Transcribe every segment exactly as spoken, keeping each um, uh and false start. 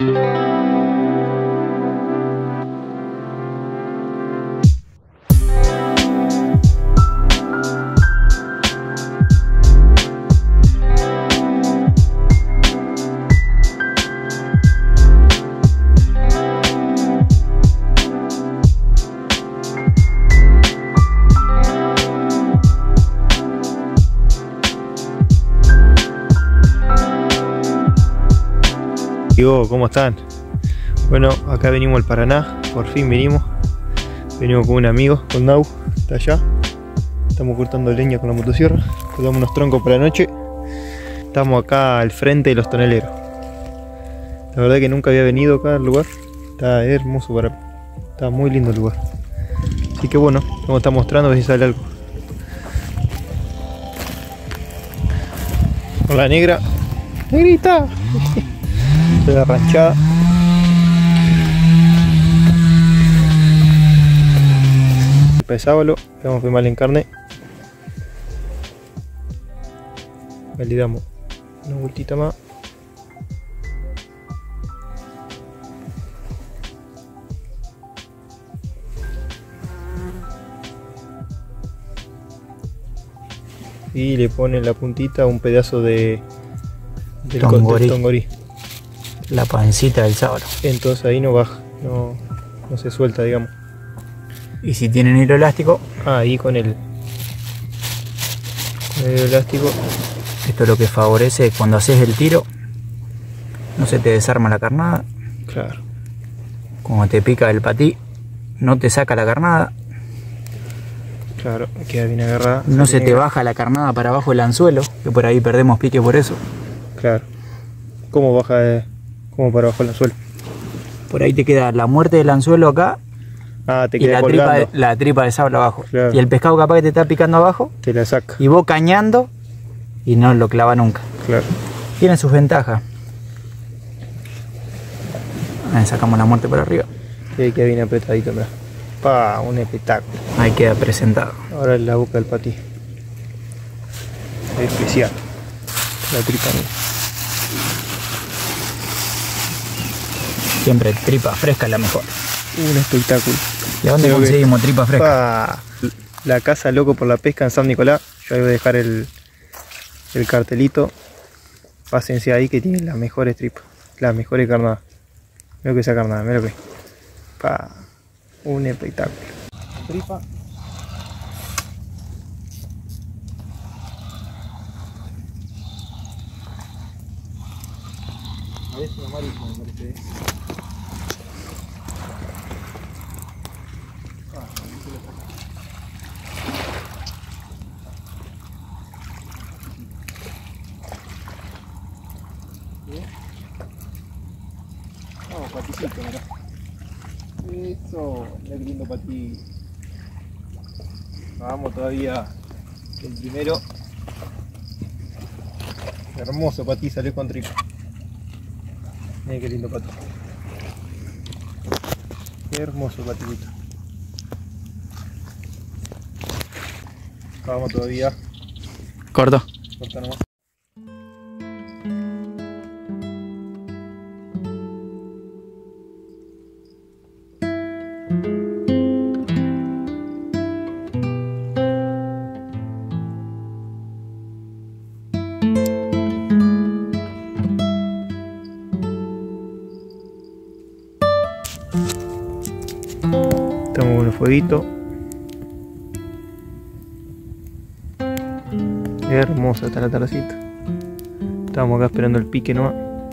¿Cómo están? Bueno, acá venimos al Paraná, por fin venimos. Venimos con un amigo, con Nau, está allá. Estamos cortando leña con la motosierra, cortamos unos troncos para la noche. Estamos acá al frente de los toneleros. La verdad que nunca había venido acá al lugar. Está hermoso, para... está muy lindo el lugar. Así que bueno, vamos a estar mostrando a ver si sale algo. Con la negra. ¡Negrita! De la ranchada. Pesábalo, vamos a filmar en carne. Le damos una vueltita más. Y le pone en la puntita un pedazo de del tongorí. Del tongorí. La pancita del sábado. Entonces ahí no baja, no, no se suelta, digamos. Y si tienen hilo elástico, ah, ahí con el, con el hilo elástico. Esto es lo que favorece cuando haces el tiro, no se te desarma la carnada. Claro. Como te pica el patí, no te saca la carnada. Claro, queda bien agarrada. No se te baja la carnada para abajo del anzuelo, que por ahí perdemos pique por eso. Claro. ¿Cómo baja de, cómo para abajo el anzuelo? Por ahí te queda la muerte del anzuelo acá. Ah, te y queda la tripa, de, la tripa de sable abajo. Claro. Y el pescado capaz que te está picando abajo, te la saca. Y vos cañando y no lo clava nunca. Claro. Tiene sus ventajas. Ahí sacamos la muerte por arriba. Sí, queda bien apretadito, mira. Pa, un espectáculo. Ahí queda presentado. Ahora es la boca del patí. Es especial. La tripa mía. Siempre tripa fresca es la mejor. Un espectáculo. ¿Y a dónde Creo conseguimos que... tripa fresca? Pa, la casa Loco por la Pesca en San Nicolás. Yo ahí voy a dejar el, el cartelito. Pásense ahí que tienen las mejores tripas. Las mejores carnadas. Mira que esa carnada, mira que. Pa, un espectáculo. Tripa. A ver si me marisco, me parece. Vamos, paticito, mirá. Eso, mira qué lindo patí. Vamos todavía el primero. Hermoso patí, salió con tripa. Mira qué lindo patí. Qué hermoso patito. Vamos todavía. Corto. Corta nomás. Estamos con el fueguito. Hermosa está la tardecita. Estamos acá esperando el pique nomás.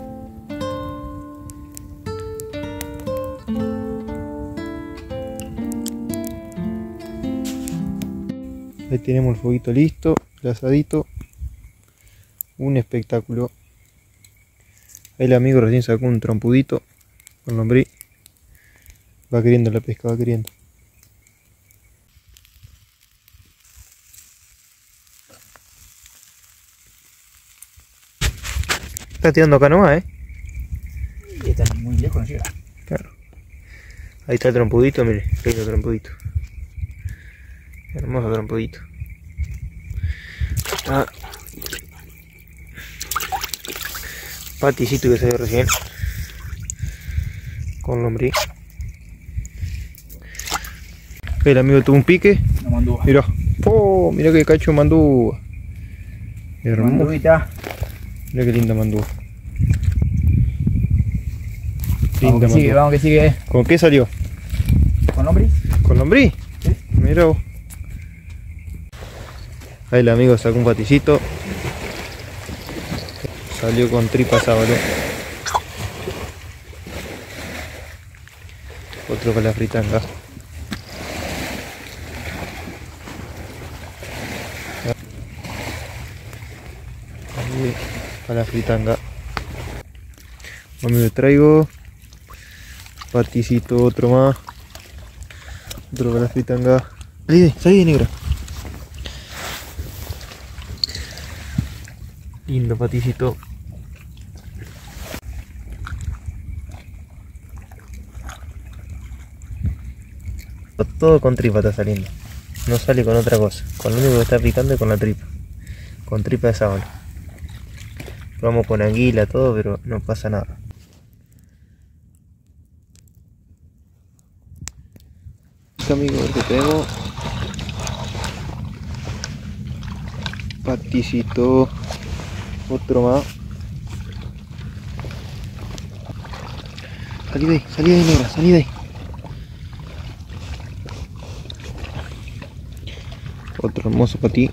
Ahí tenemos el fueguito listo, el asadito. Un espectáculo. Ahí el amigo recién sacó un trompudito con lombriz. Va queriendo la pesca, va queriendo. Está tirando acá nomás, eh. Y está muy lejos, no llega. Claro. Ahí está el trompudito, mire, qué lindo trompudito. Hermoso trompudito. Ah. Paticito que se ve recién. con lombriz. El amigo tuvo un pique. Una mandúa. Mirá, oh, mirá que cacho de mandúa. Hermoso. Manduita. Mirá qué linda mandúa. Vamos Linda que sigue, mandúa. vamos que sigue. ¿Con qué salió? ¿Con lombriz? ¿Con lombriz? Sí. Mirá vos. Ahí el amigo sacó un paticito. Salió con tripa sábalo. Otro para la fritanga. Ahí, para la fritanga. Amigo, traigo paticito, otro más. Otro para la fritanga. Salí de, salí de, negra. Lindo paticito. Todo con tripa está saliendo. No sale con otra cosa. Con lo único que está picando es con la tripa. Con tripa de sábalo. Vamos con anguila, todo, pero no pasa nada. Amigos, que tenemos paticito, otro más. Salí de ahí, salí de ahí, negra, salí de ahí. Otro hermoso patí.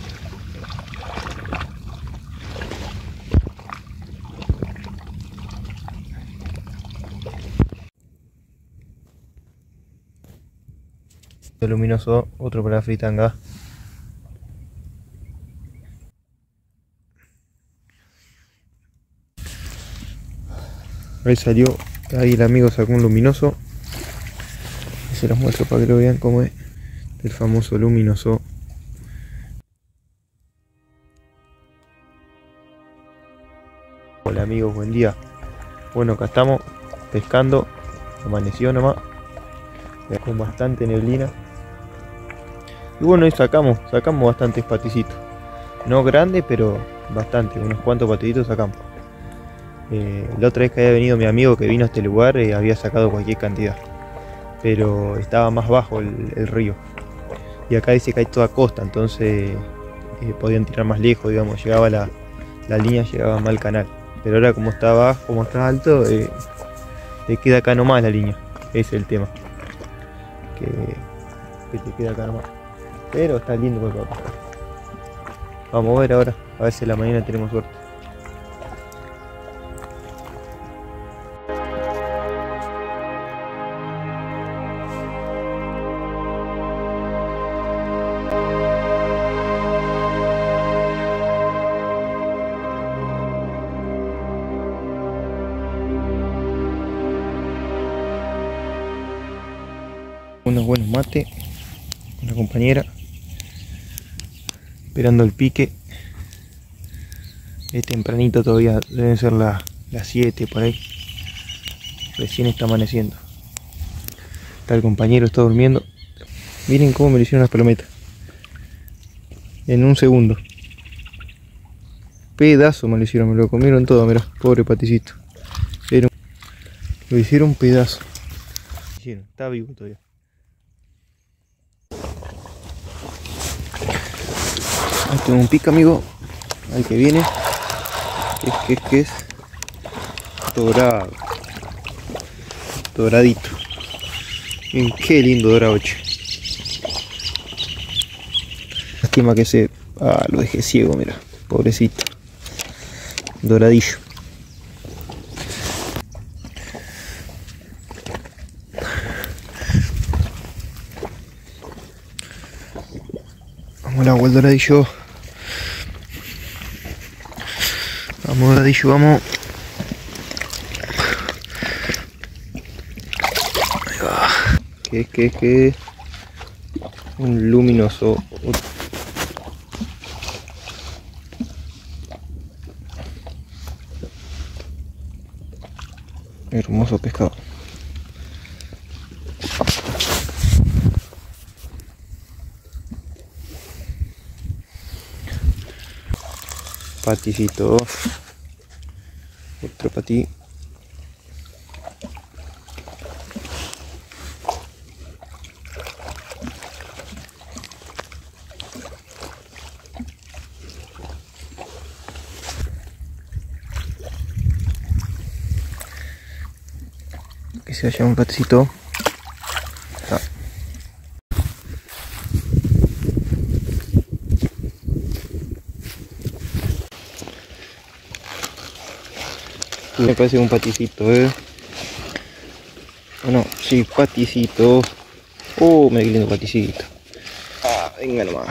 Luminoso, otro para la fritanga. Ahí salió, ahí el amigo sacó un luminoso. Y se los muestro para que lo vean cómo es el famoso luminoso. Hola amigos, buen día. Bueno, acá estamos pescando, amaneció nomás, con bastante neblina. Y bueno, ahí sacamos, sacamos bastantes paticitos. No grandes, pero bastante, unos cuantos paticitos sacamos. Eh, la otra vez que había venido mi amigo que vino a este lugar, eh, había sacado cualquier cantidad. Pero estaba más bajo el, el río. Y acá dice que hay toda costa, entonces eh, podían tirar más lejos, digamos, llegaba la, la línea, llegaba mal al canal. Pero ahora como está bajo, como está alto, eh, te queda acá nomás la línea. Ese es el tema. Que, que te queda acá nomás. Pero está lindo por acá. Vamos a ver ahora, a ver si a la mañana tenemos suerte. Unos buenos mates con la compañera, esperando el pique. Es tempranito todavía, deben ser las siete por ahí, recién está amaneciendo. Está el compañero, está durmiendo. Miren cómo me lo hicieron las palometas en un segundo. Pedazo me lo hicieron, me lo comieron todo, mirá, pobre paticito. Pero lo hicieron pedazo. Está vivo todavía. Ahí tengo un pica, amigo. Ahí que viene. ¿Qué es? ¿Qué es? ¿Qué es? Dorado. Doradito. Miren qué lindo dorado, che. Lástima que se... Ah, lo dejé ciego, mira. Pobrecito. Doradillo. Vamos al agua, el doradillo. Vamos, doradillo, vamos. Ahí va. ¿Qué es? ¿Qué es? ¿Qué es? Un luminoso. Hermoso pescado. Paticito. Otro patí. que se vaya un patecito. Ah. Me parece un paticito, eh. Bueno, sí, paticito. Oh, me lindo paticito. Ah, venga nomás.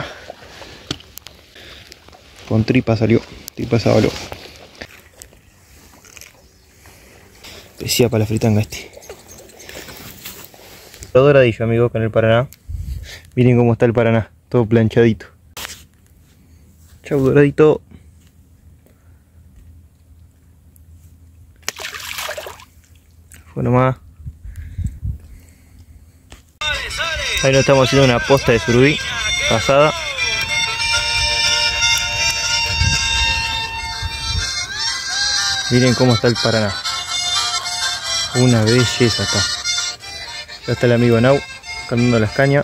Con tripa salió. Tripa sábalo. Decía para la fritanga este. Doradillo, amigo, con el Paraná. Miren cómo está el Paraná. Todo planchadito. Chau, doradito. Fue nomás. Ahí nos estamos haciendo una posta de surubí pasada. Miren cómo está el Paraná. Una belleza acá. Ya está el amigo Nau cambiando las cañas.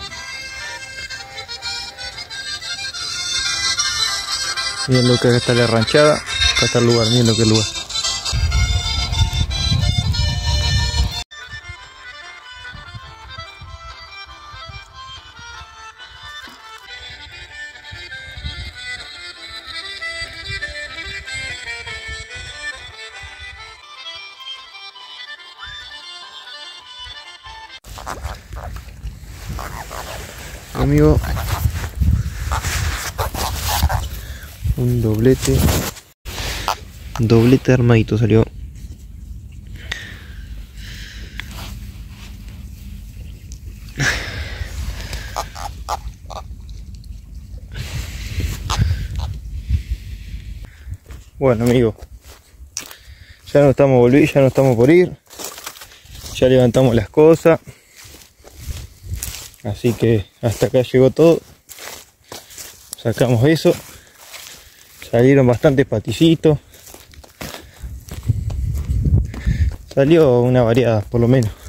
Miren lo que acá está la ranchada. Acá está el lugar, miren lo que es el lugar. Amigo, un doblete, un doblete armadito salió. Bueno, amigo, ya no estamos volviendo, ya no estamos por ir, ya levantamos las cosas. Así que hasta acá llegó todo. Sacamos eso. Salieron bastantes paticitos. Salió una variada por lo menos.